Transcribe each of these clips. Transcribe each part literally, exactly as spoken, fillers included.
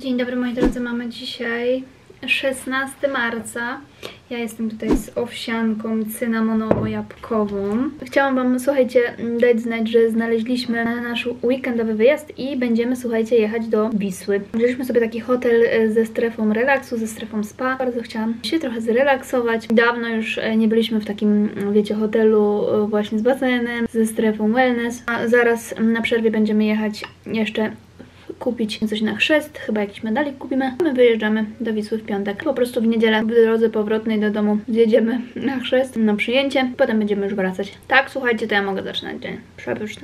Dzień dobry moi drodzy, mamy dzisiaj szesnastego marca. Ja jestem tutaj z owsianką cynamonowo-jabłkową. Chciałam wam, słuchajcie, dać znać, że znaleźliśmy nasz weekendowy wyjazd i będziemy, słuchajcie, jechać do Wisły. Wzięliśmy sobie taki hotel ze strefą relaksu, ze strefą spa. Bardzo chciałam się trochę zrelaksować. Dawno już nie byliśmy w takim, wiecie, hotelu właśnie z basenem, ze strefą wellness. A zaraz na przerwie będziemy jechać jeszcze kupić coś na chrzest, chyba jakiś medalik kupimy. My wyjeżdżamy do Wisły w piątek. Po prostu w niedzielę w drodze powrotnej do domu zjedziemy na chrzest, na przyjęcie. Potem będziemy już wracać. Tak, słuchajcie, to ja mogę zaczynać dzień. Przepyszne.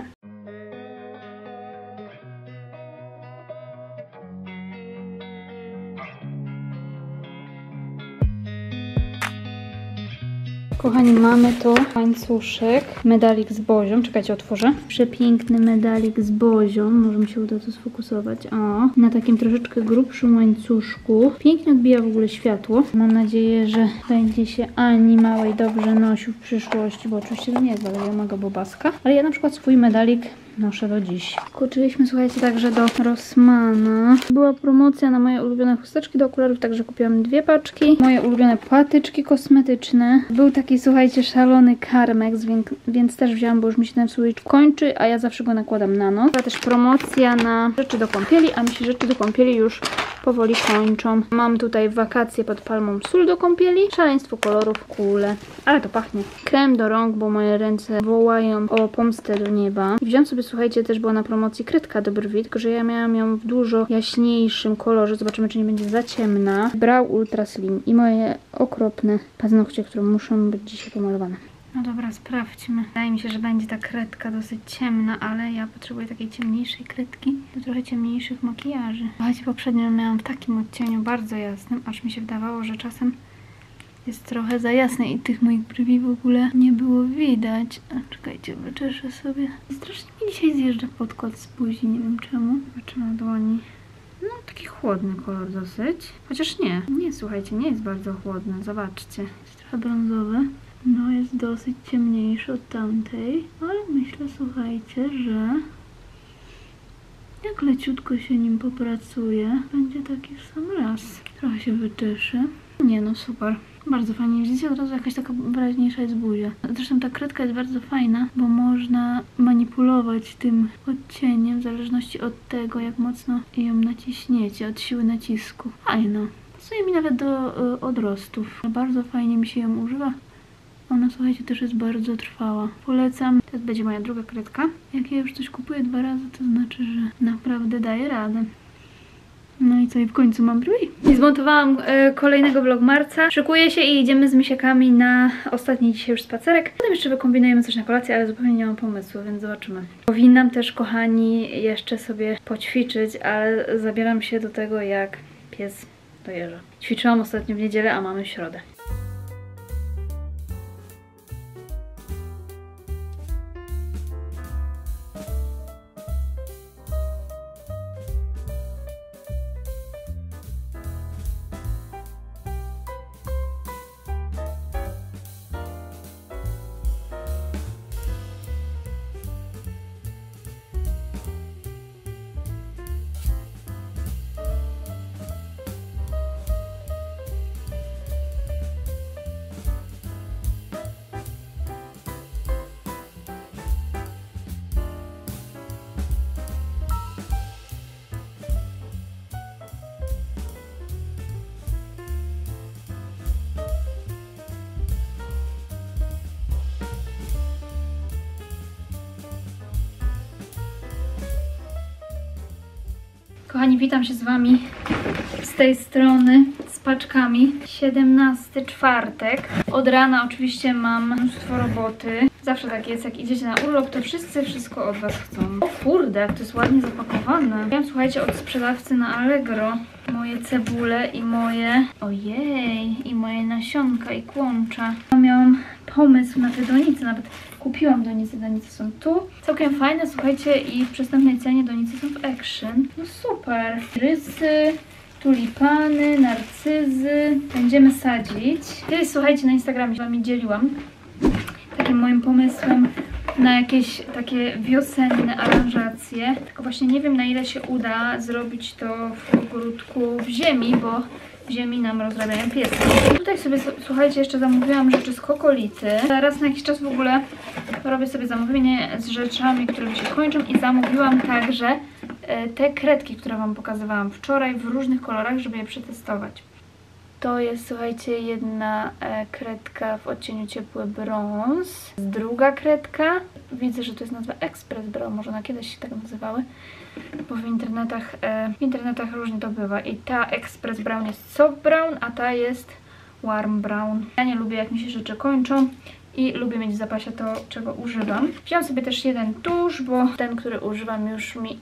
Kochani, mamy tu łańcuszek, medalik z bozią. Czekajcie, otworzę. Przepiękny medalik z bozią. Może mi się uda to sfokusować. O, na takim troszeczkę grubszym łańcuszku. Pięknie odbija w ogóle światło. Mam nadzieję, że będzie się Ani małej dobrze nosił w przyszłości, bo oczywiście to nie jest bardzo mega bobaska. Ale ja na przykład swój medalik noszę do dziś. Skoczyliśmy, słuchajcie, także do Rossmana. Była promocja na moje ulubione chusteczki do okularów, także kupiłam dwie paczki. Moje ulubione patyczki kosmetyczne. Był taki, słuchajcie, szalony Carmex, więc, więc też wzięłam, bo już mi się ten słoik kończy, a ja zawsze go nakładam na noc. Była też promocja na rzeczy do kąpieli, a mi się rzeczy do kąpieli już powoli kończą. Mam tutaj wakacje pod palmą sól do kąpieli. Szaleństwo kolorów, kule. Ale to pachnie. Krem do rąk, bo moje ręce wołają o pomstę do nieba. I wziąłam sobie, słuchajcie, też była na promocji kredka do brwi, tylko że ja miałam ją w dużo jaśniejszym kolorze. Zobaczymy, czy nie będzie za ciemna. Brow Ultra Slim i moje okropne paznokcie, które muszą być dzisiaj pomalowane. No dobra, sprawdźmy. Wydaje mi się, że będzie ta kredka dosyć ciemna, ale ja potrzebuję takiej ciemniejszej kredki do trochę ciemniejszych makijaży. Słuchajcie, poprzednio miałam w takim odcieniu bardzo jasnym, aż mi się wydawało, że czasem jest trochę za jasne i tych moich brwi w ogóle nie było widać. A czekajcie, wyczeszę sobie. Strasznie mi dzisiaj zjeżdża podkład z buzi, nie wiem czemu. Zobaczę na dłoni. No, taki chłodny kolor dosyć. Chociaż nie, nie, słuchajcie, nie jest bardzo chłodny. Zobaczcie, jest trochę brązowy. No, jest dosyć ciemniejszy od tamtej, ale myślę, słuchajcie, że jak leciutko się nim popracuje, będzie taki w sam raz. Trochę się wyczeszy. Nie no, super. Bardzo fajnie. Widzicie, od razu jakaś taka wyraźniejsza jest buzia. Zresztą ta kredka jest bardzo fajna, bo można manipulować tym odcieniem w zależności od tego, jak mocno ją naciśniecie, od siły nacisku. Fajna. Pasuje mi nawet do y, odrostów. Bardzo fajnie mi się ją używa. Ona, słuchajcie, też jest bardzo trwała. Polecam. To będzie moja druga kredka. Jak ja już coś kupuję dwa razy, to znaczy, że naprawdę daję radę. No i co, i w końcu mam brwi. I zmontowałam e, kolejnego vlog marca. Szykuję się i idziemy z misiakami na ostatni dzisiaj już spacerek. Potem jeszcze wykombinujemy coś na kolację, ale zupełnie nie mam pomysłu, więc zobaczymy. Powinnam też, kochani, jeszcze sobie poćwiczyć, ale zabieram się do tego, jak pies dojeżdża. Ćwiczyłam ostatnio w niedzielę, a mamy środę. Kochani, witam się z wami z tej strony z paczkami. siedemnasty czwartek. Od rana oczywiście mam mnóstwo roboty. Zawsze tak jest, jak idziecie na urlop, to wszyscy wszystko od was chcą. O kurde, jak to jest ładnie zapakowane. Miałam, słuchajcie, od sprzedawcy na Allegro moje cebule i moje... Ojej, i moje nasionka i kłącza. Miałam pomysł na te donice, nawet kupiłam donice, donice są tu. Całkiem fajne, słuchajcie, i w przystępnej cenie donice są w Action. No super. Rysy, tulipany, narcyzy. Będziemy sadzić. Kiedyś, słuchajcie, na Instagramie się wami dzieliłam takim moim pomysłem na jakieś takie wiosenne aranżacje. Tylko właśnie nie wiem, na ile się uda zrobić to w ogródku w ziemi, bo w ziemi nam rozrabiają pieski. Tutaj sobie, słuchajcie, jeszcze zamówiłam rzeczy z Kokolity. Raz na jakiś czas w ogóle robię sobie zamówienie z rzeczami, które mi się kończą i zamówiłam także te kredki, które wam pokazywałam wczoraj w różnych kolorach, żeby je przetestować. To jest, słuchajcie, jedna e, kredka w odcieniu ciepły brąz. Druga kredka, widzę, że to jest nazwa Express Brown, może ona kiedyś się tak nazywały, bo w internetach, e, w internetach różnie to bywa. I ta Express Brown jest Soft Brown, a ta jest Warm Brown. Ja nie lubię, jak mi się rzeczy kończą i lubię mieć w zapasie to, czego używam. Wziąłam sobie też jeden tusz, bo ten, który używam, już mi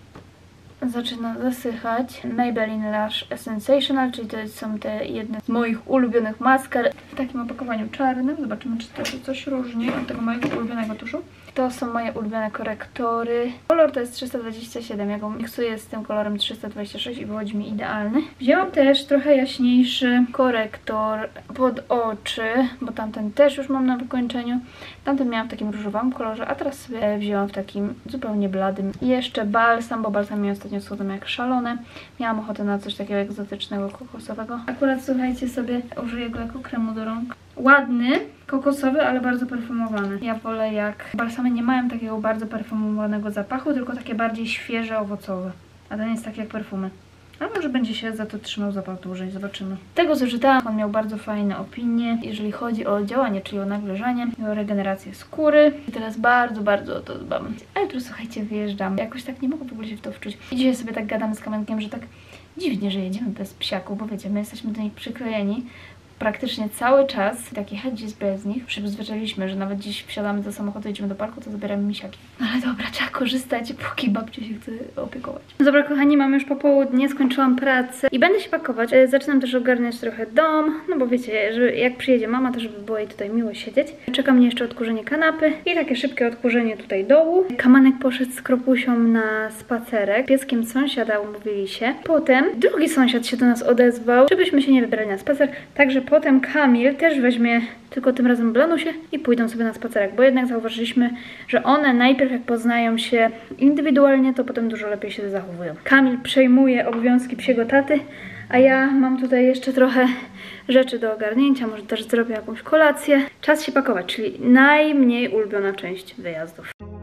zaczyna zasychać. Maybelline Lash Sensational, czyli to są te jedne z moich ulubionych maskar w takim opakowaniu czarnym. Zobaczymy, czy to się coś różni od tego mojego ulubionego tuszu. To są moje ulubione korektory. Kolor to jest trzysta dwadzieścia siedem. Ja go miksuję z tym kolorem trzysta dwadzieścia sześć i wychodzi mi idealny. Wzięłam też trochę jaśniejszy korektor pod oczy, bo tamten też już mam na wykończeniu. Tamten miałam w takim różowym kolorze, a teraz sobie wzięłam w takim zupełnie bladym. I jeszcze balsam, bo balsami ostatnio schodzą jak szalone. Miałam ochotę na coś takiego egzotycznego, kokosowego. Akurat, słuchajcie, sobie użyję go jako kremu do rąk. Ładny, kokosowy, ale bardzo perfumowany. Ja wolę, jak balsamy nie mają takiego bardzo perfumowanego zapachu, tylko takie bardziej świeże, owocowe. A ten jest taki jak perfumy. A może będzie się za to trzymał zapach dłużej, zobaczymy. Z tego co czytałam, on miał bardzo fajne opinie, jeżeli chodzi o działanie, czyli o nawilżanie i o regenerację skóry. I teraz bardzo, bardzo o to dbam. A jutro, słuchajcie, wyjeżdżam. Jakoś tak nie mogę w ogóle się w to wczuć. I dzisiaj sobie tak gadam z Kamenkiem, że tak dziwnie, że jedziemy bez psiaków, bo wiecie, my jesteśmy do nich przyklejeni praktycznie cały czas, tak jechać jest bez nich. Przyzwyczailiśmy, że nawet dziś wsiadamy do samochodu, idziemy do parku, to zabieramy misiaki. No ale dobra, trzeba korzystać, póki babcia się chce opiekować. No dobra, kochani, mamy już popołudnie, skończyłam pracę i będę się pakować. Zaczynam też ogarniać trochę dom, no bo wiecie, że jak przyjedzie mama, to żeby było jej tutaj miło siedzieć. Czeka mnie jeszcze odkurzenie kanapy i takie szybkie odkurzenie tutaj dołu. Kamanek poszedł z Kropusią na spacerek. Pieskiem sąsiada umówili się. Potem drugi sąsiad się do nas odezwał, żebyśmy się nie wybierali na spacer, także potem Kamil też weźmie, tylko tym razem Blanusię i pójdą sobie na spacerek, bo jednak zauważyliśmy, że one najpierw jak poznają się indywidualnie, to potem dużo lepiej się zachowują. Kamil przejmuje obowiązki psiego taty, a ja mam tutaj jeszcze trochę rzeczy do ogarnięcia, może też zrobię jakąś kolację. Czas się pakować, czyli najmniej ulubiona część wyjazdów.